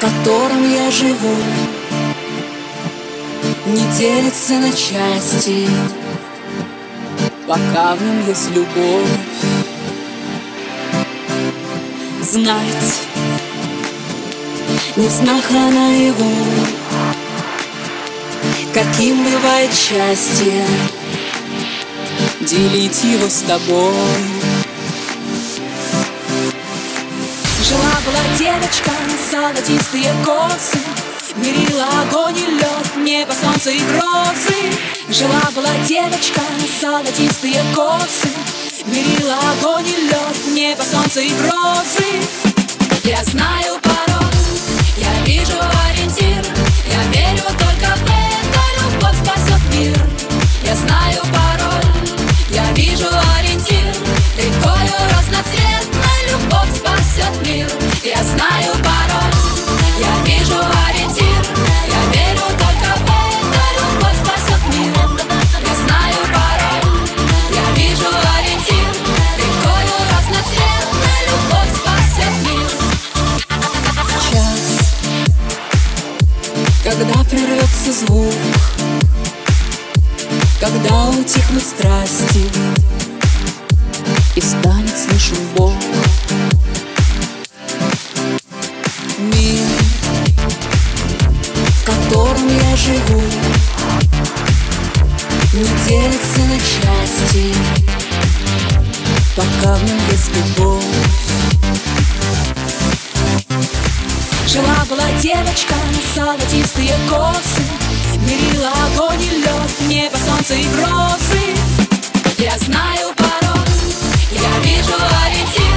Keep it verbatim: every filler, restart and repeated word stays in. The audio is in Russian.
котором я живу, не делится на части, пока в нем есть любовь. Знать не в снах, а наяву, каким бывает счастье, делить его с тобой. Жила-была девочка, золотистые косы, мерила огонь и лед, небо, солнце и грозы. Жила-была девочка, золотистые косы, мерила огонь и лед, небо, солнце и грозы. Я знаю пароль, я вижу ориентир, я верю только в это, любовь спасет мир. Я знаю пароль, я вижу ориентир, рекою разноцветной любовь спасет мир. Я знаю пароль, я вижу ориентир, я верю только в это, любовь спасет мир. Я знаю пароль, я вижу ориентир, рекою разноцветной любовь спасет мир. Час, когда прервется звук, когда утихнут страсти и станет слышен Бог. Мир, в котором я живу, не делится на части, пока в нем есть любовь. Жила-была девочка, золотистые косы, мерила огонь и лед, небо, солнце и грозы. Я знаю пароль, я вижу ориентир,